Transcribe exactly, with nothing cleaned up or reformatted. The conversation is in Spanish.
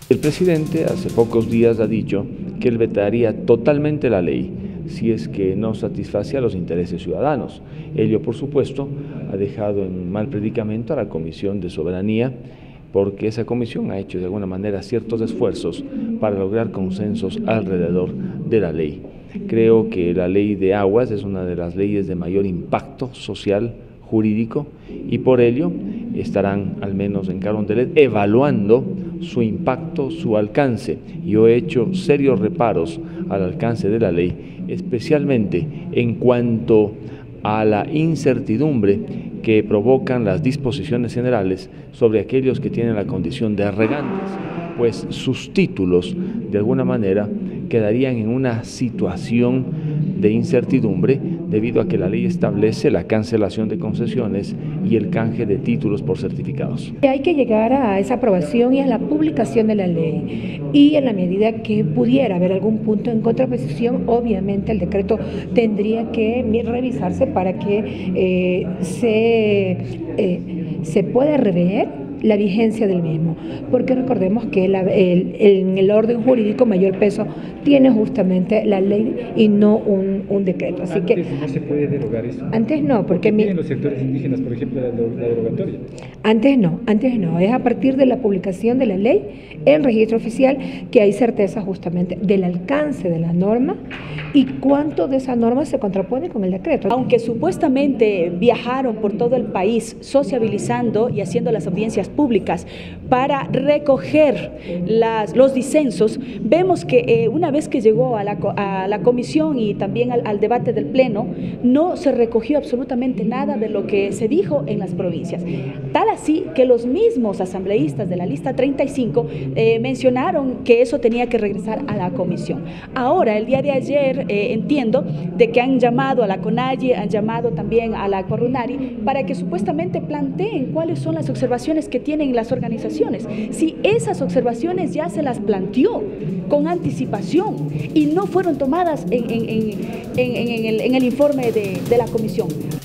El presidente hace pocos días ha dicho que él vetaría totalmente la ley si es que no satisface a los intereses ciudadanos. Ello, por supuesto, ha dejado en mal predicamento a la Comisión de Soberanía, porque esa comisión ha hecho de alguna manera ciertos esfuerzos para lograr consensos alrededor de la ley. Creo que la ley de aguas es una de las leyes de mayor impacto social, jurídico, y por ello estarán, al menos en Carondelet, evaluando su impacto, su alcance. Yo he hecho serios reparos al alcance de la ley, especialmente en cuanto a la incertidumbre que provocan las disposiciones generales sobre aquellos que tienen la condición de regantes, pues sus títulos, de alguna manera, quedarían en una situación de incertidumbre debido a que la ley establece la cancelación de concesiones y el canje de títulos por certificados. Hay que llegar a esa aprobación y a la publicación de la ley, y en la medida que pudiera haber algún punto en contraposición, obviamente el decreto tendría que revisarse para que eh, se, eh, se pueda rever la vigencia del mismo, porque recordemos que la, el, en el orden jurídico mayor peso tiene justamente la ley y no un, un decreto. Así antes que no se puede derogar eso. Antes no, porque ¿Por qué tienen los sectores indígenas, por ejemplo, la, la derogatoria? Antes no, antes no, es a partir de la publicación de la ley en registro oficial que hay certeza justamente del alcance de la norma y cuánto de esa norma se contrapone con el decreto. Aunque supuestamente viajaron por todo el país sociabilizando y haciendo las audiencias públicas para recoger las, los disensos, vemos que eh, una vez que llegó a la, a la comisión y también al, al debate del pleno, no se recogió absolutamente nada de lo que se dijo en las provincias. Tal así que los mismos asambleístas de la lista treinta y cinco eh, mencionaron que eso tenía que regresar a la comisión. Ahora, el día de ayer, eh, entiendo de que han llamado a la CONAIE, han llamado también a la Corunari para que supuestamente planteen cuáles son las observaciones que tienen las organizaciones. Si esas observaciones ya se las planteó con anticipación y no fueron tomadas en, en, en, en, en, el, en el informe de, de la comisión.